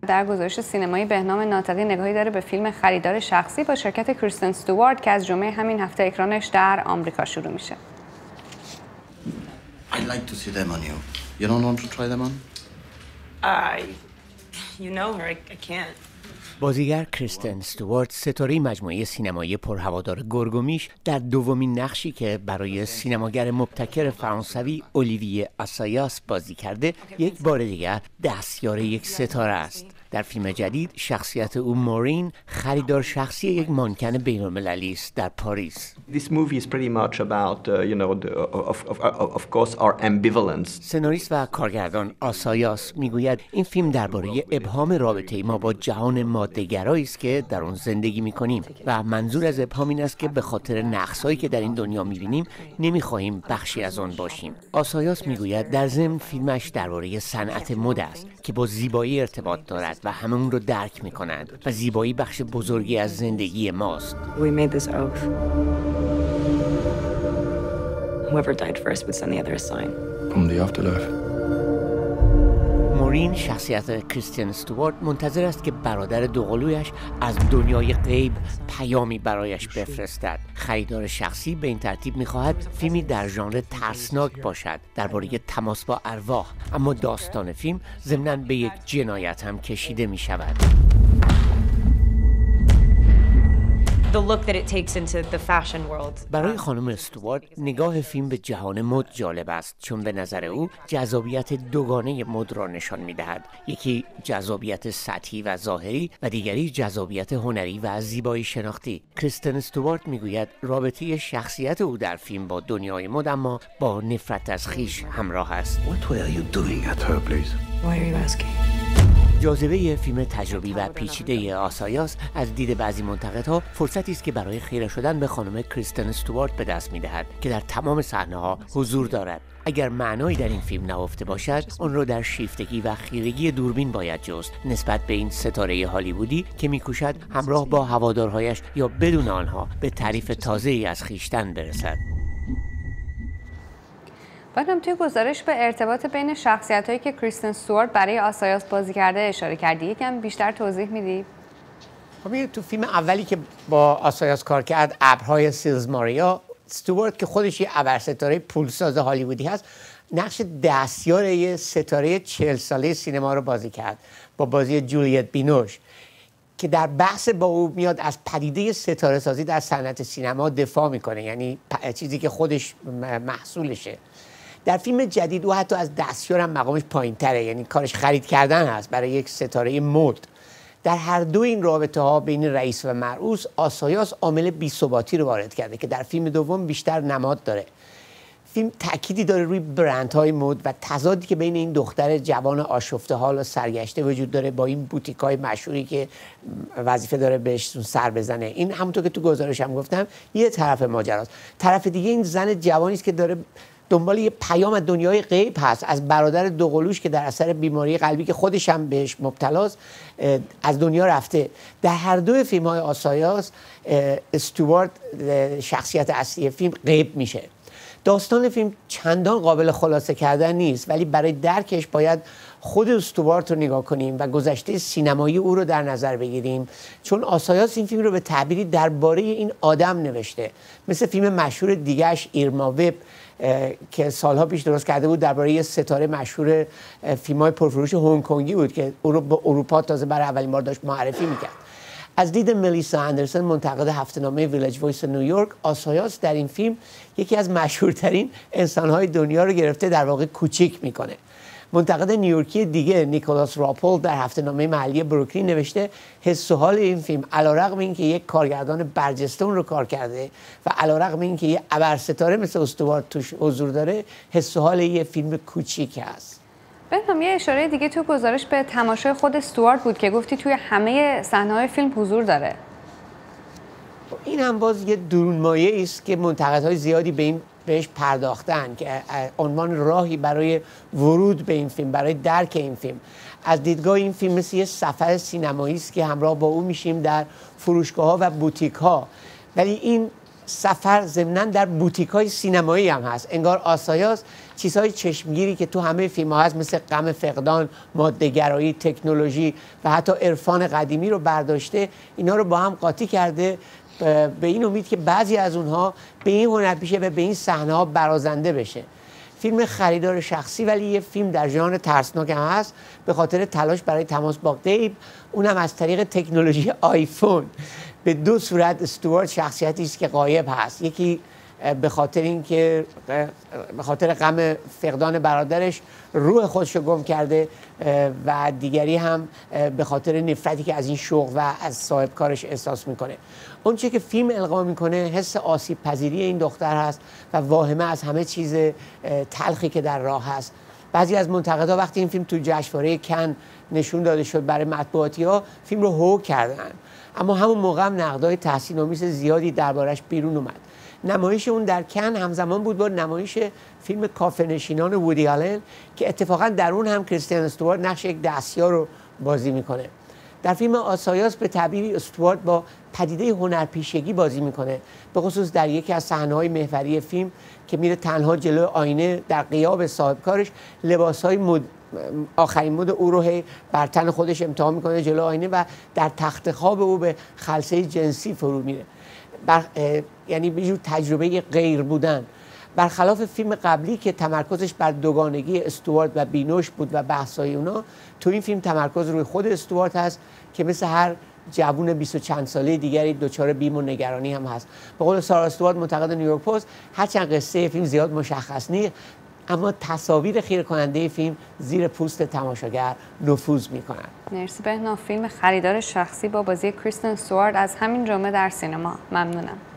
در گزارش سینمایی بهنام ناطقی نگاهی داره به فیلم خریدار شخصی با شرکت کریستن استوارت که از جمعه همین هفته اکرانش در آمریکا شروع میشه. I'd like to see them on you. You don't want to try them on? You know her. I can't. بازیگر کریستن استوارت ستاره مجموعه سینمایی پرهوادار گرگومیش در دومین نقشی که برای سینماگر مبتکر فرانسوی اولیویه آسایاس بازی کرده یک بار دیگر دستیار یک ستاره است. در فیلم جدید شخصیت او مورین خریدار شخصی یک مانکن بین‌المللی است در پاریس. This movie is pretty much about of course our ambivalence. سناریست و کارگردان آسایاس میگوید این فیلم درباره ابهام رابطه ما با جهان ماده‌گرایی است که در آن زندگی می‌کنیم و منظور از ابهام این است که به خاطر نقص‌هایی که در این دنیا می‌بینیم نمی‌خواهیم بخشی از آن باشیم. آسایاس میگوید در ضمن فیلمش درباره صنعت مد است که با زیبایی ارتباط دارد و همه اون رو درک میکنند و زیبایی بخش بزرگی از زندگی ماست. We made this oath. Whoever died first would send the other a sign. From the afterlife. مورین شخصیت کریستین استوارت منتظر است که برادر دوقلویش از دنیای غیب پیامی برایش بفرستد. خریدار شخصی به این ترتیب می‌خواهد فیلمی در ژانر ترسناک باشد درباره تماس با ارواح، اما داستان فیلم ضمناً به یک جنایت هم کشیده می‌شود. The look that it takes into the fashion world. برای خانم استوارت نگاه فیلم به جهان مد جالب است چون به نظر او جذابیت دوگانه مد را نشان می‌دهد. یکی جذابیت سطحی و ظاهری و دیگری جذابیت هنری و زیبایی شناختی. کریستن استوارت میگوید رابطه شخصیت او در فیلم با دنیای مد اما با نفرت از خویش همراه است. What were you doing at her place? Why are you asking? جاذبه فیلم تجربی و پیچیده آسایاس از دید بعضی منتقدها فرصتی است که برای خیره شدن به خانم کریستن استوارت به دست می‌دهد که در تمام صحنه‌ها حضور دارد. اگر معنایی در این فیلم نهفته باشد، آن را در شیفتگی و خیرگی دوربین باید جست نسبت به این ستاره هالیوودی که می‌کوشد همراه با هوادارهایش یا بدون آنها به تعریف تازه‌ای از خویشتن برسد. بعدم توی گزارش به ارتباط بین شخصیت‌هایی که کریستن استوارت برای آسایاس بازی کرده اشاره کردی. یکم بیشتر توضیح میدی؟ خب تو فیلم اولی که با آسایاس کار کرد، ابرهای سیلز ماریا، استوارت که خودش یه ابرستاره پولساز هالیوودی هست، نقش دستیار یه ستاره 40 ساله سینما رو بازی کرد با بازی جولیت بینوش که در بحث با او میاد از پدیده ستاره سازی در صنعت سینما دفاع میکنه، یعنی چیزی که خودش محصولشه. در فیلم جدید او حتی از دستیار هم مقامش پایین تره، یعنی کارش خرید کردن هست برای یک ستاره مد. در هر دو این رابطه ها بین رئیس و مرئوس آسایاس عامل بی‌ثباتی رو وارد کرده که در فیلم دوم بیشتر نماد داره. فیلم تأکیدی داره روی برندهای مد و تضادی که بین این دختر جوان آشفته حال و سرگشته وجود داره با این بوتیک‌های مشهوری که وظیفه داره بهش سر بزنه. این همونطور که تو گزارشم گفتم یه طرف ماجراست. طرف دیگه این زن جوانی است که داره دنبال یه پیام از دنیای غیب هست از برادر دوقلوش که در اثر بیماری قلبی که خودش هم بهش مبتلاست از دنیا رفته. در هر دو فیلم‌های آسایاس استوارت شخصیت اصلی فیلم غیب میشه. داستان فیلم چندان قابل خلاصه کردن نیست، ولی برای درکش باید خود استوارت رو نگاه کنیم و گذشته سینمایی او رو در نظر بگیریم، چون آسایاس این فیلم رو به تعبیری درباره این آدم نوشته. مثل فیلم مشهور دیگه‌اش ایرما وب که سالها پیش درست کرده بود درباره یه ستاره مشهور فیلم‌های پرفروش هنگ کنگی بود که او رو به اروپا تازه برای اولین بار داشت معرفی می‌کرد. از دید ملیسا اندرسون منتقد هفته‌نامه ویلج وایس نیویورک، آسایاس در این فیلم یکی از مشهورترین انسان‌های دنیا رو گرفته در واقع کوچیک می‌کنه. منتقد نیویورکی دیگه نیکولاس راپول در هفته‌نامه محلی بروکلین نوشته حس و حال این فیلم علیرغم اینکه یک کارگردان برجسته اون رو کار کرده و علیرغم اینکه یه ابرستاره مثل استوارت توش حضور داره، حس و حال یه فیلم کوچیک هست. بهنام یه اشاره دیگه تو گزارش به تماشای خود استوارت بود که گفتی توی همه صحنه‌های فیلم حضور داره. این هم باز یه درونمایه است که منتقدهای زیادی به این بهش پرداختن که عنوان راهی برای ورود به این فیلم، برای درک این فیلم. از دیدگاه این فیلم مثل یه سفر سینمایی است که همراه با او میشیم در فروشگاه‌ها و بوتیک‌ها، ولی این سفر ضمناً در بوتیک‌های سینمایی هم هست. انگار آسایاس چیزهای چشمگیری که تو همه فیلم ها هست مثل غم فقدان، ماده‌گرایی، تکنولوژی و حتی عرفان قدیمی رو برداشته، اینا رو با هم قاطی کرده به این امید که بعضی از اونها به این هنرپیشه و به این صحنه ها برازنده بشه. فیلم خریدار شخصی ولی یه فیلم در ژانر ترسناک هم هست به خاطر تلاش برای تماس با غیب، اونم از طریق تکنولوژی آیفون. به دو صورت استوارت شخصیتی است که غایب هست، یکی به خاطر اینکه به خاطر غم فقدان برادرش روح خودش رو گم کرده و دیگری هم به خاطر نفرتی که از این شغل و از صاحب کارش احساس میکنه. اون چیزی که فیلم القا میکنه حس آسیب پذیری این دختر هست و واهمه از همه چیز تلخی که در راه هست. بعضی از منتقدها وقتی این فیلم تو جشنواره کن نشون داده شد برای مطبوعاتی‌ها فیلم رو هو کردن، اما همون موقع هم نقدهای تحسین‌آمیز زیادی دربارش بیرون اومد. نمایش اون در کن همزمان بود با نمایش فیلم کافه‌نشینان وودی آلن که اتفاقا در اون هم کریستین استوارت نقش یک دستیار رو بازی میکنه. در فیلم آسایاس به تعبیری استوارت با پدیده هنرپیشگی بازی میکنه، به خصوص در یکی از صحنه‌های محوری فیلم که میره تنها جلوی آینه در غیاب صاحبکارش لباس‌های آخرین مد او رو بر تن خودش امتحان میکنه جلوی آینه و در تخت خواب او به خلسه جنسی فرو میره. یعنی به جور تجربه غیر بودن، برخلاف فیلم قبلی که تمرکزش بر دوگانگی استوارت و بینوش بود و بحث‌های اونا، تو این فیلم تمرکز روی خود استوارت هست که مثل هر جوون 20 و چند ساله دیگری دچار بیم و نگرانی هم هست. به قول سارا استوارت منتقد نیویورک پست، هرچند قصه فیلم زیاد مشخص نیست اما تصاویر خیره کننده فیلم زیر پوست تماشاگر نفوذ میکنن. مرسی بهنام. فیلم خریدار شخصی با بازی کریستین استوارت از همین جمعه در سینما. ممنونم.